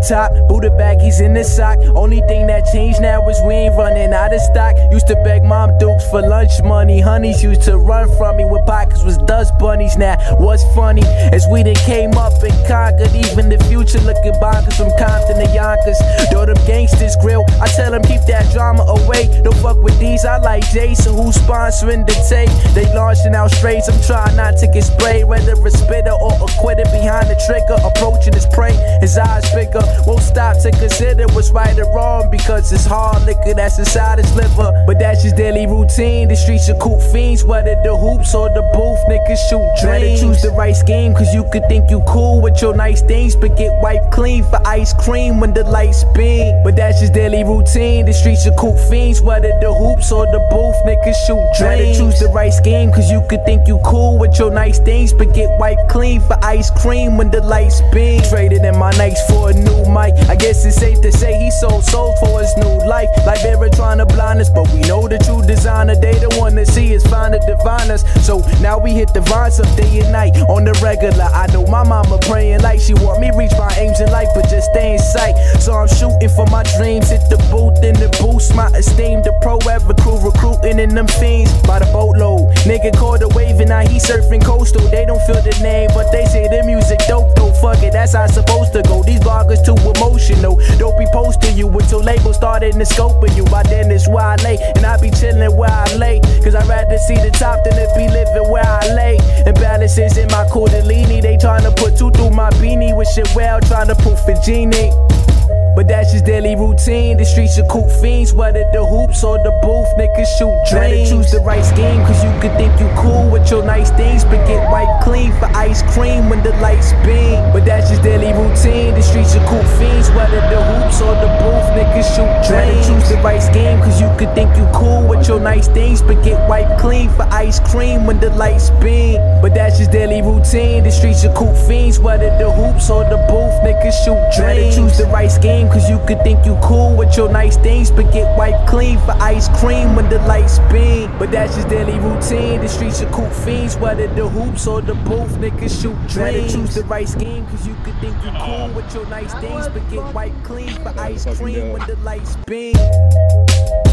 top, Buddha baggies in the sock. Only thing that changed now is we ain't running out of stock. Used to beg Mom Dukes for lunch money. Honeys used to run from me when pockets was dust bunnies. Now what's funny as we done came up and conquered. Even the future looking bonkers from Compton to Yonkers. Though them gangsters grill, I tell them keep that drama away. Don't fuck with these, I like Jason who's sponsoring the tape. They launching out strays, I'm trying not to get sprayed. Whether a spitter or a quitter behind the trigger, approaching his prey, his eyes bigger. Won't stop to consider what's right or wrong, because it's hard liquor that's inside his liver. But that's just daily routine. The streets are cool fiends, whether the hoops or the booth, niggas shoot dreams. Choose the right scheme, cause you could think you cool with your nice things, but get wiped clean for ice cream when the lights beam. But that's just daily routine. The streets are cool fiends, whether the hoops or the booth, niggas shoot dreams. Choose the right scheme, cause you could think you cool with your nice things, but get wiped clean for ice cream when the lights beam. Traded in my Nikes for a new mic. I guess it's safe to say he sold souls for his new life. Like they were trying to blind us, but we know the true designer. They the one to see us, find to divine us. So now we hit the vines up day and night on the regular. I know my mama praying like she want me reach my aims in life, but just stay in sight. So I'm shooting for my dreams. Hit the booth in the boost my esteem. The pro ever crew recruiting in them fiends by the boatload. Nigga caught a wave and now he surfing coastal. They don't feel the name, but they say the music dope though. Fuck it, that's how it's supposed to go. These bloggers too emotional. Don't be posting you until labels started to scoping you. By then it's where I lay, and I be chilling where I lay. Cause I'd rather see the top than to be living where I lay. Imbalances in my Kundalini. They trying to put two through my beanie. With shit well, trying to poof a genie. But that's just daily routine. The streets are cool fiends, whether the hoops or the booth, niggas shoot dreams. Choose the right scheme, cause you could think you cool with your nice things, but get wiped clean for ice cream when the lights beam. But that's just daily routine. The streets are cool fiends, whether the hoops or the booth, niggas shoot dreams. Choose the right scheme, cause you could think you cool with your nice things, but get wiped clean for ice cream when the lights beam. But that's just daily routine. The streets are cool fiends, whether the hoops or the booth, niggas shoot dreams. Choose the right scheme, cause you could think you cool with your nice things, but get wiped clean for ice cream when the lights beam. But that's just daily routine. The streets are cool fiends, whether the hoops or the booth, niggas shoot dreams. Choose the right scheme, cause you could think you cool with your nice things, but get wiped clean for ice cream when the lights beam.